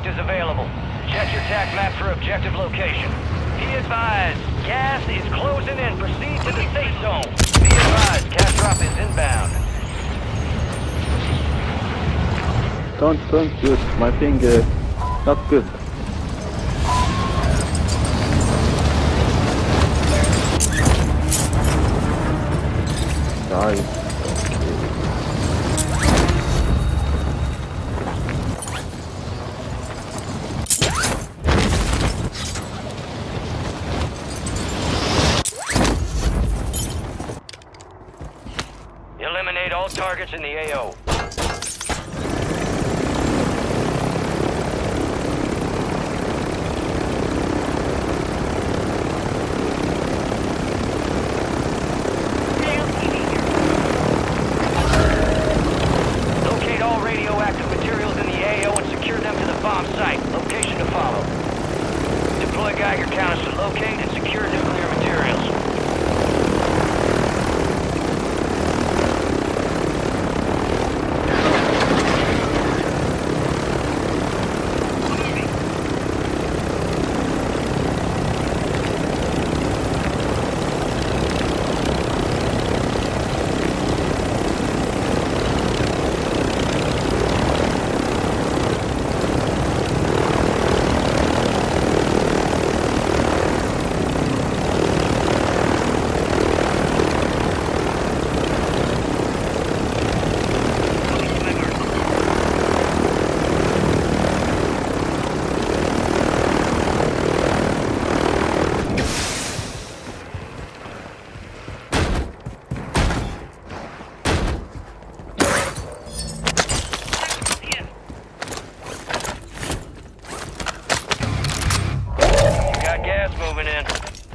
is available. Check your TAC map for objective location. Be advised, gas is closing in. Proceed to the safe zone. Be advised, cash drop is inbound. Don't use my finger. Not good. Die. Eliminate all targets in the AO. Locate all radioactive materials in the AO and secure them to the bomb site. Location to follow. Deploy Geiger counters to locate and secure nuclear materials. Moving in.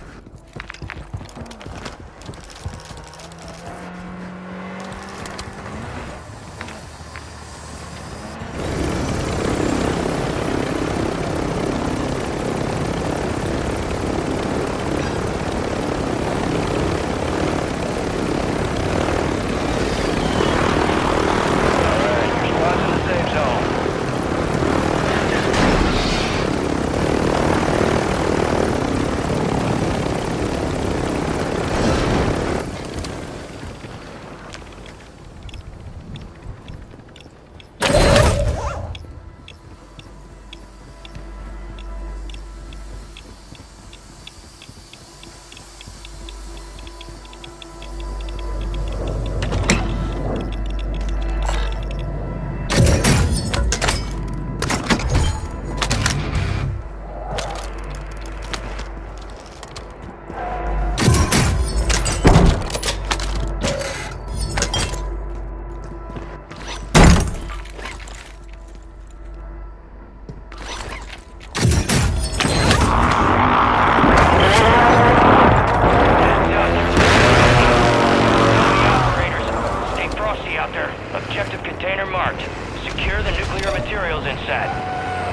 Objective container marked. Secure the nuclear materials inside.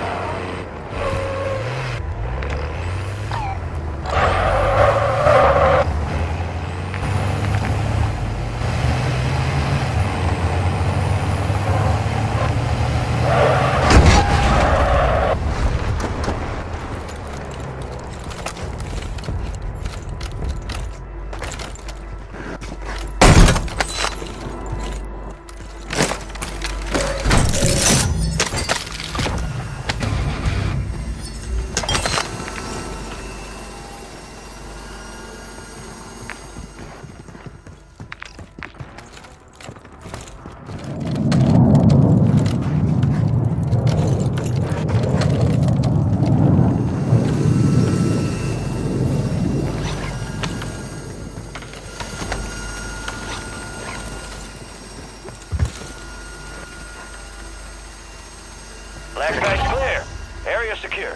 Black guy's clear. Area secure.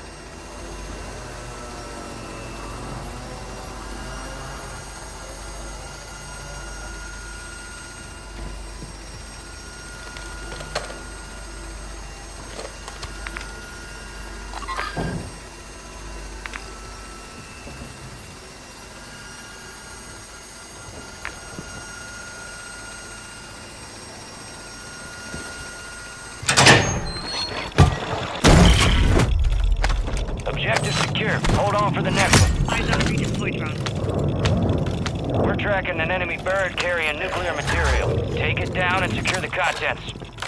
secure. Hold on for the next one. Eyes on redeploy drone. We're tracking an enemy bird carrying nuclear material. Take it down and secure the contents.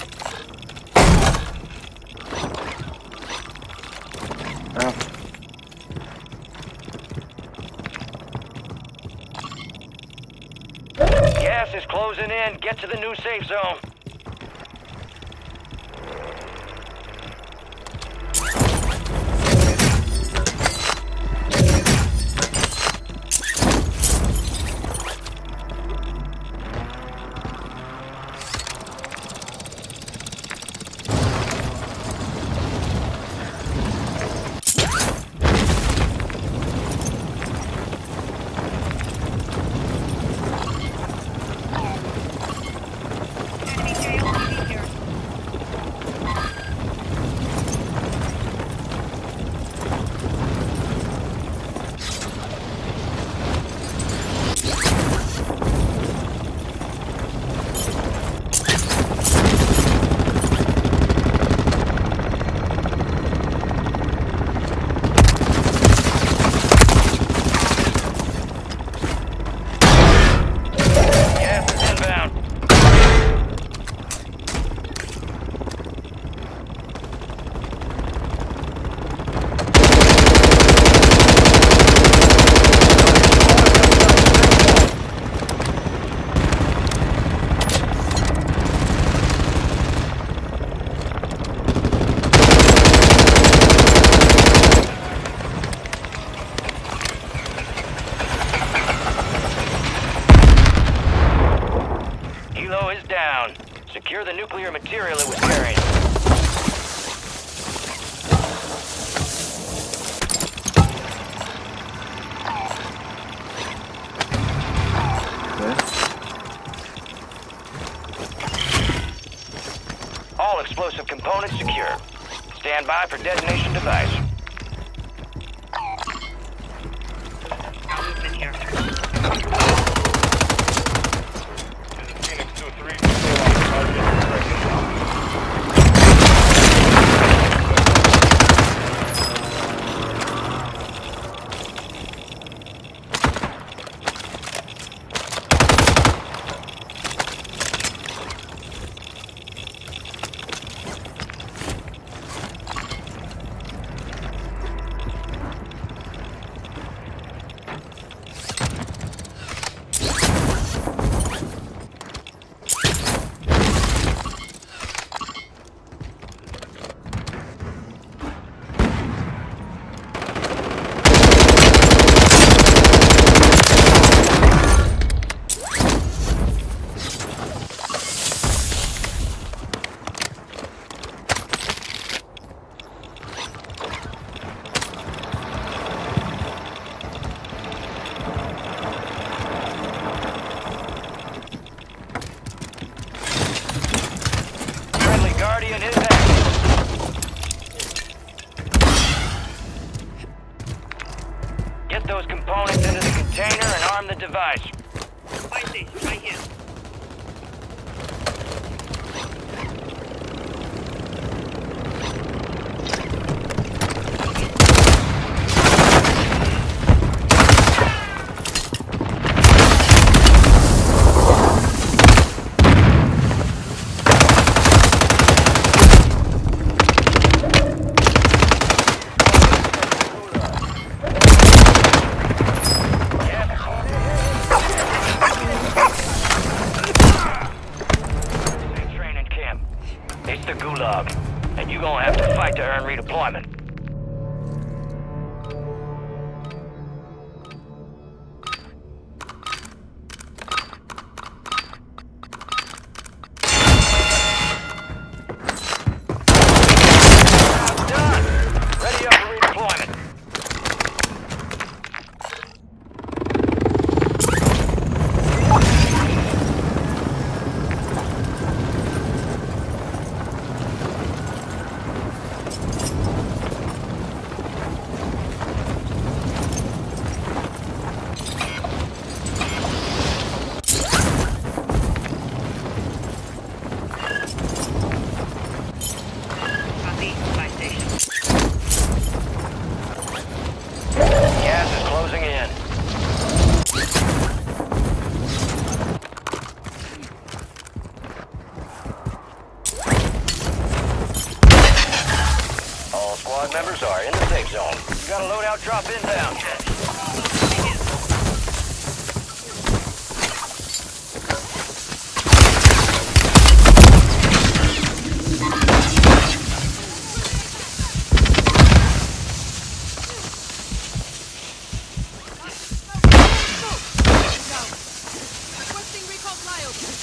Ah, Gas is closing in. Get to the new safe zone. Enemy JLTV here. Gas is inbound. Helo is down. Secure the nuclear material it was carrying. okay. All explosive components secure. Stand by for detonation device. Movement here. Phoenix 2-3, still on target. Friendly Guardian is active. Get those components into the container and arm the device. Buy station, right here. Training camp. It's the Gulag, and you gonna have to fight to earn redeployment. Done. Ready up for redeployment. squad members are in the safe zone. You got a loadout drop inbound. Requesting recall flyover.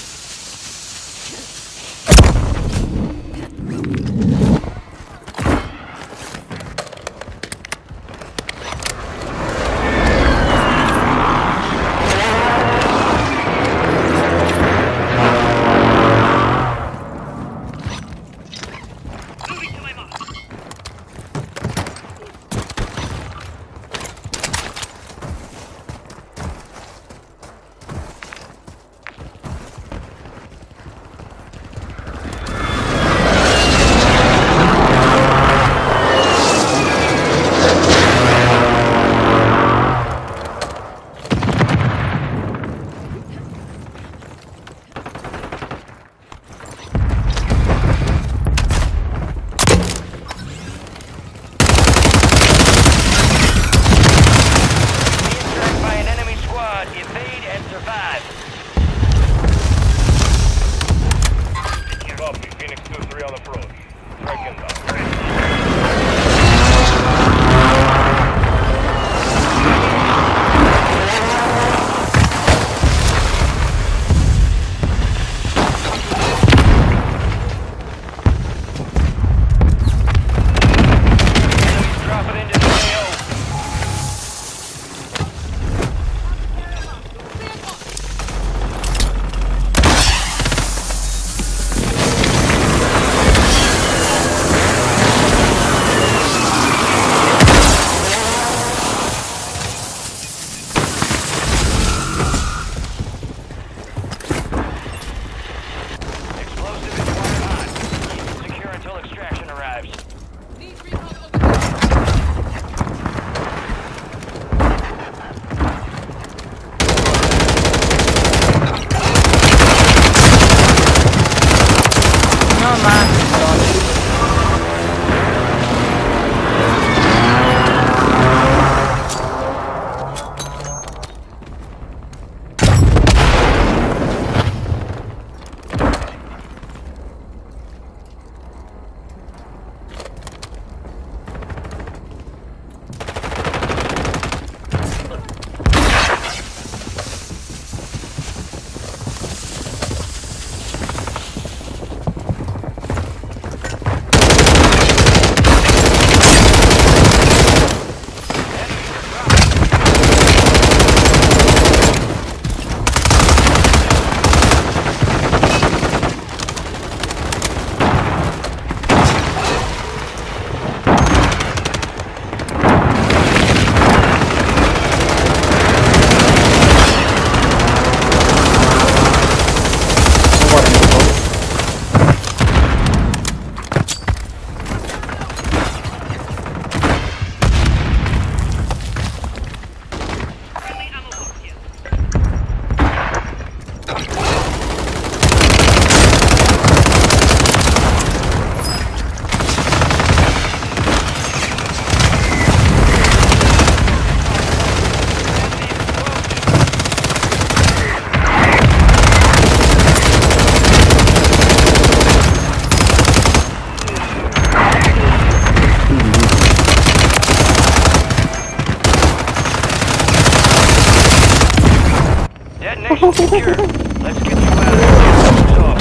Secure. Let's get you out of here.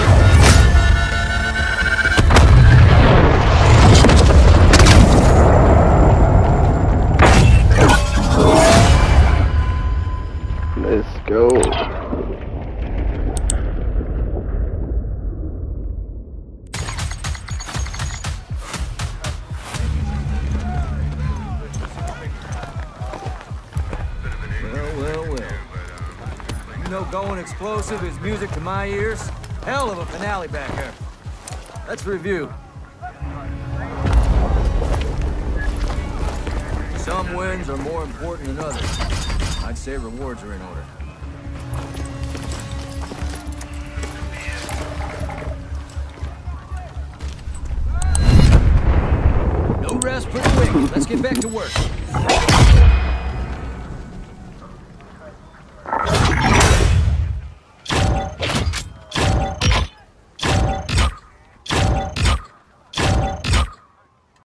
Let's go. You know going explosive is music to my ears. Hell of a finale back here. Let's review. Some wins are more important than others. I'd say rewards are in order. No rest Let's get back to work.